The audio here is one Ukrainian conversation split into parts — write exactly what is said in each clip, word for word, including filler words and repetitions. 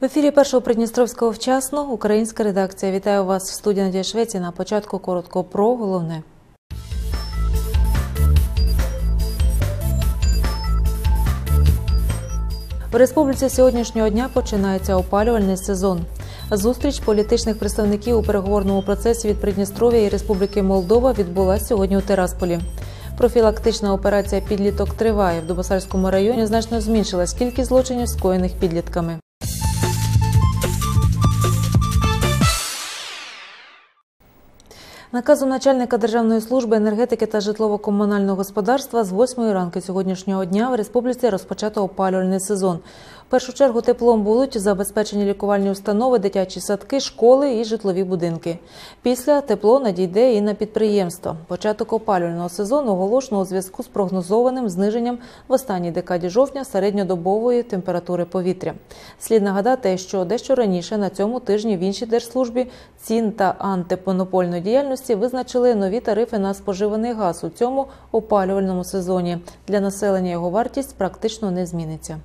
В ефірі першого Придністровського вчасно. Українська редакція. Вітаю вас в студії Надія Швеці. На початку коротко про головне. В республіці сьогоднішнього дня починається опалювальний сезон. Зустріч політичних представників у переговорному процесі від Придністров'я і Республіки Молдова відбулася сьогодні у Тирасполі. Профілактична операція «Підліток» триває. В Дубосарському районі значно зменшилась кількість злочинів, скоєних підлітками. Наказом начальника Державної служби енергетики та житлово-комунального господарства з восьмої ранку сьогоднішнього дня в республіці розпочато опалювальний сезон. В першу чергу теплом будуть забезпечені лікувальні установи, дитячі садки, школи і житлові будинки. Після тепло надійде і на підприємства. Початок опалювального сезону оголошено у зв'язку з прогнозованим зниженням в останній декаді жовтня середньодобової температури повітря. Слід нагадати, що дещо раніше на цьому тижні в іншій держслужбі цін та антимонопольної діяльності визначили нові тарифи на споживаний газ у цьому опалювальному сезоні. Для населення його вартість практично не зміниться.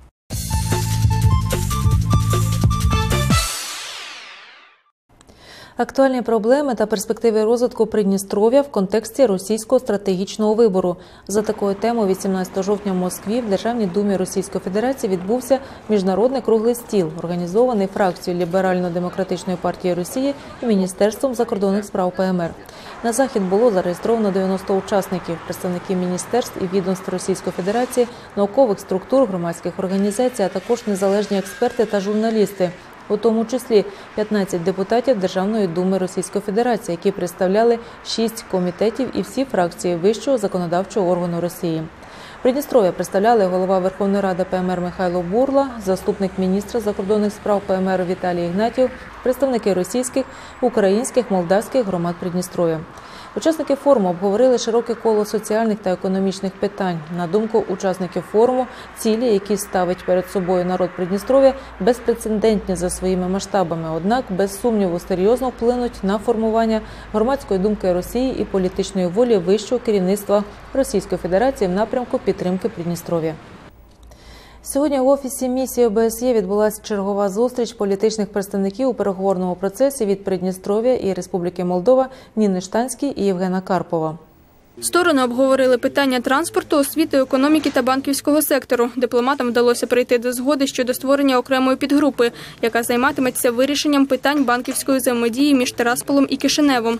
Актуальні проблеми та перспективи розвитку Придністров'я в контексті російського стратегічного вибору. За такою темою вісімнадцятого жовтня в Москві в Державній думі Російської Федерації відбувся міжнародний круглий стіл, організований фракцією Ліберально-демократичної партії Росії і Міністерством закордонних справ ПМР. На захід було зареєстровано дев'яносто учасників, представники міністерств і відомств Російської Федерації, наукових структур, громадських організацій, а також незалежні експерти та журналісти. У тому числі п'ятнадцять депутатів Державної думи Російської Федерації, які представляли шість комітетів і всі фракції Вищого законодавчого органу Росії. Придністров'я представляли голова Верховної Ради ПМР Михайло Бурла, заступник міністра закордонних справ ПМР Віталій Ігнатів, представники російських, українських, молдавських громад Придністров'я. Учасники форуму обговорили широке коло соціальних та економічних питань. На думку учасників форуму, цілі, які ставить перед собою народ Придністров'я, безпрецедентні за своїми масштабами, однак без сумніву серйозно вплинуть на формування громадської думки Росії і політичної волі вищого керівництва Російської Федерації в напрямку підтримки Придністров'я. Сьогодні в офісі місії О Б С Є відбулася чергова зустріч політичних представників у переговорному процесі від Придністров'я і Республіки Молдова Ніни Штанській і Євгена Карпова. Сторони обговорили питання транспорту, освіти, економіки та банківського сектору. Дипломатам вдалося прийти до згоди щодо створення окремої підгрупи, яка займатиметься вирішенням питань банківської взаємодії між Тирасполом і Кишиневом.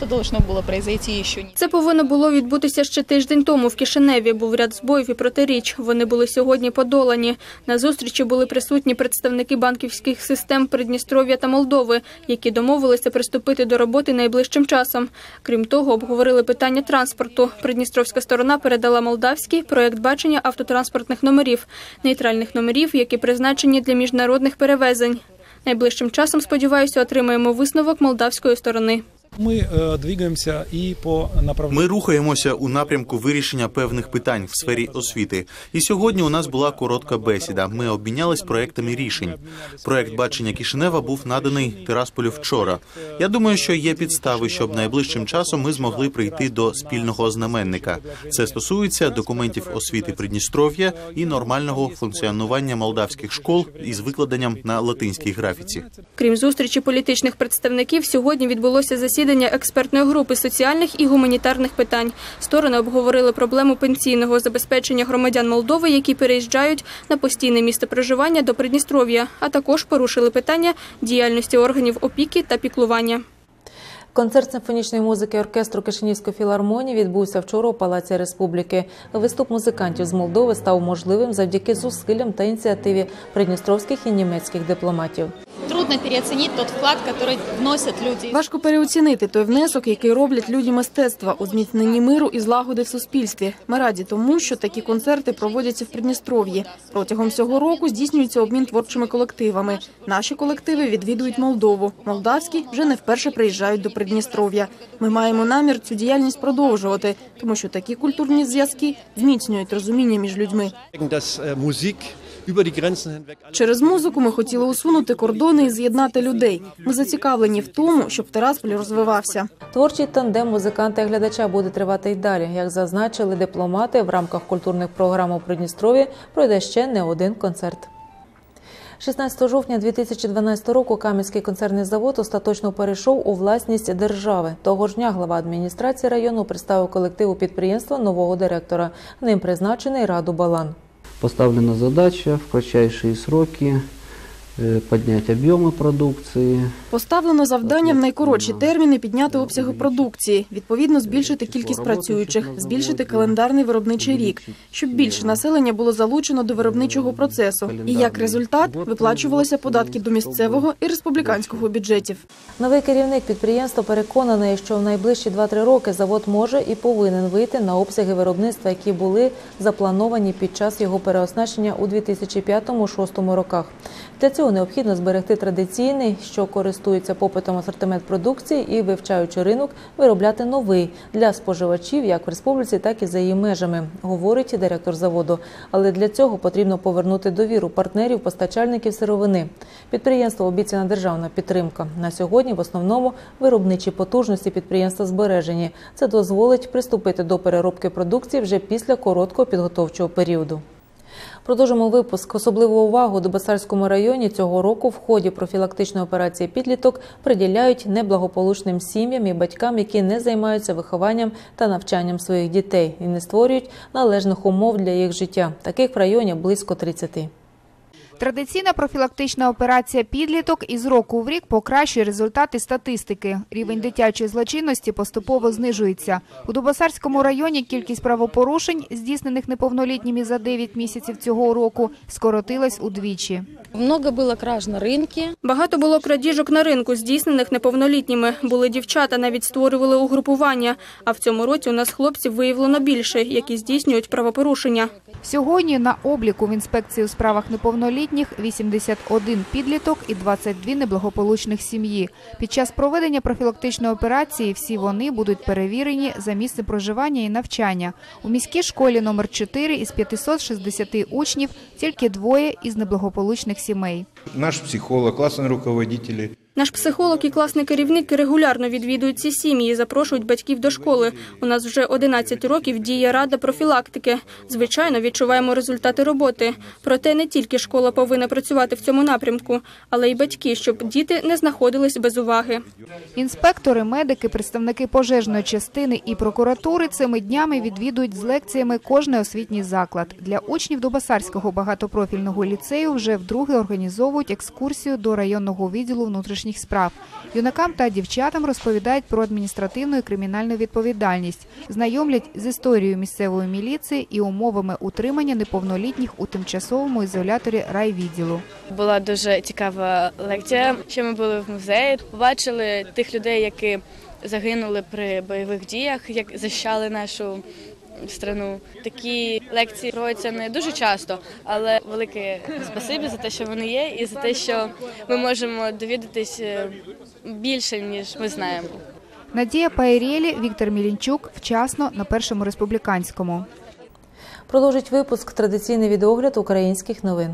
Це повинно було відбутися ще тиждень тому в Кишиневі. Був ряд збоїв і протиріч. Вони були сьогодні подолані. На зустрічі були присутні представники банківських систем Придністров'я та Молдови, які домовилися приступити до роботи найближчим часом. Крім того, обговорили питання транспорту. Придністровська сторона передала молдавський проєкт бачення автотранспортних номерів, нейтральних номерів, які призначені для міжнародних перевезень. Найближчим часом, сподіваюся, отримаємо висновок молдавської сторони. Ми двигаємося і по направленню. Ми рухаємося у напрямку вирішення певних питань в сфері освіти. І сьогодні у нас була коротка бесіда. Ми обмінялись проектами рішень. Проект бачення Кишинева був наданий Тирасполю вчора. Я думаю, що є підстави, щоб найближчим часом ми змогли прийти до спільного знаменника. Це стосується документів освіти Придністров'я і нормального функціонування молдавських школ із викладенням на латинській графіці. Крім зустрічі політичних представників, сьогодні відбулося засідання експертної групи соціальних і гуманітарних питань. Сторони обговорили проблему пенсійного забезпечення громадян Молдови, які переїжджають на постійне місце проживання до Придністров'я, а також порушили питання діяльності органів опіки та піклування. Концерт симфонічної музики оркестру Кишинівської філармонії відбувся вчора у Палаці Республіки. Виступ музикантів з Молдови став можливим завдяки зусиллям та ініціативі придністровських і німецьких дипломатів. Трудно переоцінити той вклад, який вносять люди. Важко переоцінити той внесок, який роблять люди мистецтва у зміцненні миру і злагоди в суспільстві. Ми раді тому, що такі концерти проводяться в Придністров'ї. Протягом цього року здійснюється обмін творчими колективами. Наші колективи відвідують Молдову. Молдавські вже не вперше приїжджають до Придністров'я. Ми маємо намір цю діяльність продовжувати, тому що такі культурні зв'язки зміцнюють розуміння між людьми. Через музику ми хотіли усунути кордони і з'єднати людей. Ми зацікавлені в тому, щоб Тирасполь розвивався. Творчий тандем музиканта і глядача буде тривати й далі. Як зазначили дипломати, в рамках культурних програм у Придністров'ї пройде ще не один концерт. шістнадцятого жовтня дві тисячі дванадцятого року Кам'янський концерний завод остаточно перейшов у власність держави. Того ж дня глава адміністрації району представив колективу підприємства нового директора. Ним призначений Раду Балан. Поставлена задача в кратчайші сроки підняти об'єми продукції. Поставлено завдання в найкоротші терміни підняти обсяги продукції, відповідно збільшити кількість працюючих, збільшити календарний виробничий рік, щоб більше населення було залучено до виробничого процесу. І як результат виплачувалися податки до місцевого і республіканського бюджетів. Новий керівник підприємства переконаний, що в найближчі два-три роки завод може і повинен вийти на обсяги виробництва, які були заплановані під час його переоснащення у дві тисячі п'ятому-шостому роках. Для цього необхідно зберегти традиційний, що користується попитом асортимент продукції і, вивчаючи ринок, виробляти новий для споживачів як в республіці, так і за її межами, говорить директор заводу. Але для цього потрібно повернути довіру партнерів, постачальників сировини. Підприємство обіцяна державна підтримка. На сьогодні в основному виробничі потужності підприємства збережені. Це дозволить приступити до переробки продукції вже після короткого підготовчого періоду. Продовжимо випуск. Особливу увагу Дубосарському районі цього року в ході профілактичної операції «Підліток» приділяють неблагополучним сім'ям і батькам, які не займаються вихованням та навчанням своїх дітей і не створюють належних умов для їх життя. Таких в районі близько тридцяти. Традиційна профілактична операція «Підліток» із року в рік покращує результати статистики. Рівень дитячої злочинності поступово знижується. У Дубосарському районі кількість правопорушень, здійснених неповнолітніми за дев'ять місяців цього року, скоротилась удвічі. Много було краж на ринку. Багато було крадіжок на ринку, здійснених неповнолітніми. Були дівчата, навіть створювали угрупування. А в цьому році у нас хлопців виявлено більше, які здійснюють правопорушення. Сьогодні на обліку в інспекції у справах неповнолітніх вісімдесят один підліток і двадцять дві неблагополучних сім'ї. Під час проведення профілактичної операції всі вони будуть перевірені за місцем проживання і навчання. У міській школі номер чотири із п'ятисот шістдесяти учнів тільки двоє із неблагополучних сімей. Наш психолог, класні руководителі. Наш психолог і класний керівник регулярно відвідують ці сім'ї і запрошують батьків до школи. У нас вже одинадцять років діє Рада профілактики. Звичайно, відчуваємо результати роботи. Проте не тільки школа повинна працювати в цьому напрямку, але й батьки, щоб діти не знаходились без уваги. Інспектори, медики, представники пожежної частини і прокуратури цими днями відвідують з лекціями кожний освітній заклад. Для учнів Дубосарського багатопрофільного ліцею вже вдруге організовують екскурсію до районного відділу внутрішніх справ. Юнакам та дівчатам розповідають про адміністративну і кримінальну відповідальність, знайомлять з історією місцевої міліції і умовами утримання неповнолітніх у тимчасовому ізоляторі райвідділу. Була дуже цікава лекція. Ще ми були в музеї, побачили тих людей, які загинули при бойових діях, як захищали нашу страну. Такі лекції проводяться не дуже часто, але велике спасибі за те, що вони є, і за те, що ми можемо довідатись більше, ніж ми знаємо. Надія Пайрєлі, Віктор Мілінчук. Вчасно на Першому республіканському. Продовжить випуск традиційний відеогляд українських новин.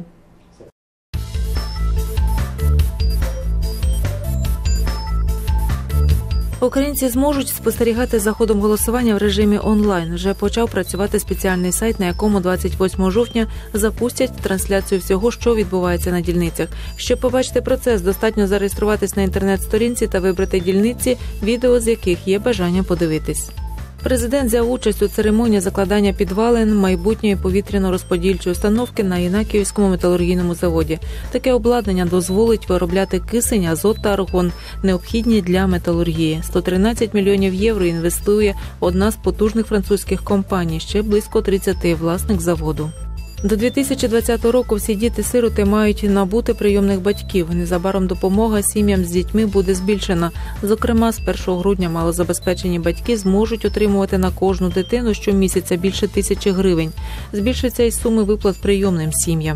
Українці зможуть спостерігати за ходом голосування в режимі онлайн. Вже почав працювати спеціальний сайт, на якому двадцять восьмого жовтня запустять трансляцію всього, що відбувається на дільницях. Щоб побачити процес, достатньо зареєструватись на інтернет-сторінці та вибрати дільниці, відео з яких є бажання подивитись. Президент взяв участь у церемонії закладання підвалин майбутньої повітряно-розподільчої установки на Інакіївському металургійному заводі. Таке обладнання дозволить виробляти кисень, азот та аргон, необхідні для металургії. сто тринадцять мільйонів євро інвестує одна з потужних французьких компаній, ще близько тридцяти власник заводу. До дві тисячі двадцятого року всі діти-сироти мають набути прийомних батьків. Незабаром допомога сім'ям з дітьми буде збільшена. Зокрема, з першого грудня малозабезпечені батьки зможуть отримувати на кожну дитину щомісяця більше тисячі гривень. Збільшиться й суми виплат прийомним сім'ям.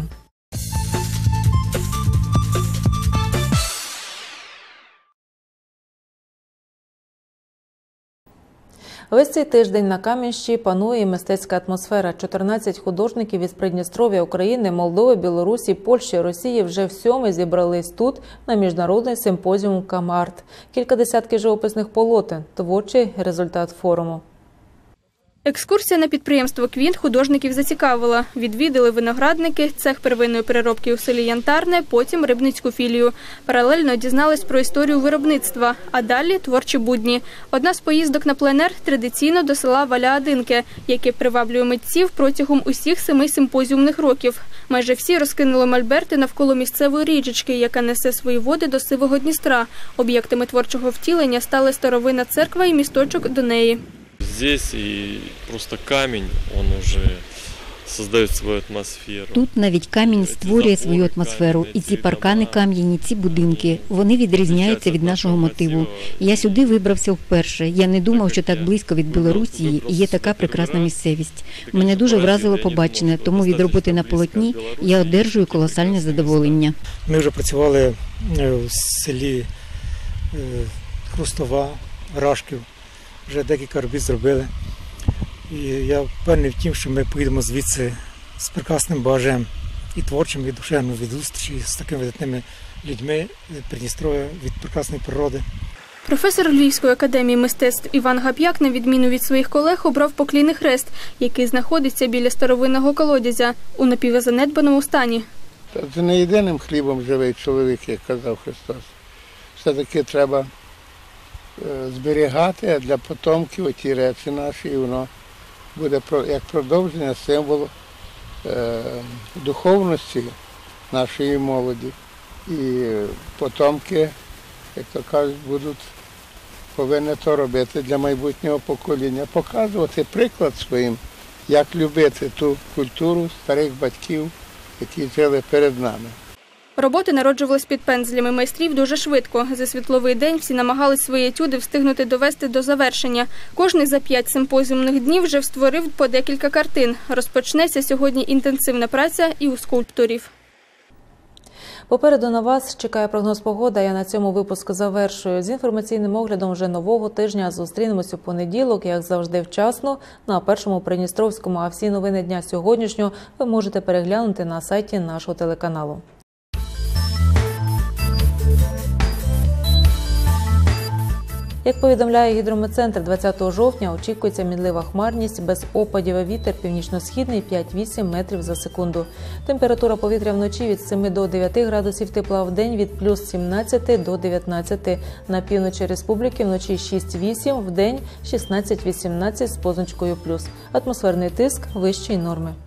Весь цей тиждень на Кам'янщині панує мистецька атмосфера. чотирнадцять художників із Придністров'я, України, Молдови, Білорусі, Польщі, Росії вже всьоме зібрались тут на міжнародний симпозіум «Камарт». Кілька десятків живописних полотен – творчий результат форуму. Екскурсія на підприємство «Квінт» художників зацікавила. Відвідали виноградники, цех первинної переробки у селі Янтарне, потім рибницьку філію. Паралельно дізнались про історію виробництва, а далі – творчі будні. Одна з поїздок на пленер традиційно до села Валя-Адинке, яке приваблює митців протягом усіх семи симпозіумних років. Майже всі розкинули мольберти навколо місцевої річечки, яка несе свої води до Сивого Дністра. Об'єктами творчого втілення стали старовинна церква і місточок до неї. Здесь и просто камень, он уже создает свою атмосферу. Тут навіть камінь створює свою атмосферу. І ці паркани кам'яні, ці будинки, вони відрізняються від нашого мотиву. Я сюди вибрався вперше. Я не думав, що так близько від Білорусі є така прекрасна місцевість. Мене дуже вразило побачене, тому від роботи на полотні я одержую колосальне задоволення. Ми вже працювали в селі Хрустова, Рашків. Вже декілька робіт зробили. І я впевнений в тім, що ми поїдемо звідси з прекрасним багажем і творчим, і душевним від зустрічі з такими видатними людьми Придністров'я, від прекрасної природи. Професор Львівської академії мистецтв Іван Гап'як, на відміну від своїх колег, обрав поклінний хрест, який знаходиться біля старовинного колодязя у напівзанедбаному стані. Це не єдиним хлібом живий чоловік, як казав Христос. Все-таки треба зберігати для потомків ті речі наші, і воно буде як продовження символу е, духовності нашої молоді. І потомки, як то кажуть, будуть повинні то робити для майбутнього покоління, показувати приклад своїм, як любити ту культуру старих батьків, які жили перед нами. Роботи народжувались під пензлями майстрів дуже швидко. За світловий день всі намагались свої етюди встигнути довести до завершення. Кожний за п'ять симпозіумних днів вже створив по декілька картин. Розпочнеться сьогодні інтенсивна праця і у скульпторів. Попереду на вас чекає прогноз погоди, я на цьому випуск завершую. З інформаційним оглядом вже нового тижня зустрінемось у понеділок, як завжди вчасно, на Першому Придністровському. А всі новини дня сьогоднішнього ви можете переглянути на сайті нашого телеканалу. Як повідомляє гідрометцентр, двадцятого жовтня очікується мінлива хмарність, без опадів, вітер північно-східний п'ять-вісім метрів за секунду. Температура повітря вночі від семи до дев'яти градусів тепла, в день від плюс сімнадцяти до дев'ятнадцяти. На півночі республіки вночі шість-вісім, в день шістнадцять-вісімнадцять з позначкою плюс. Атмосферний тиск вищої норми.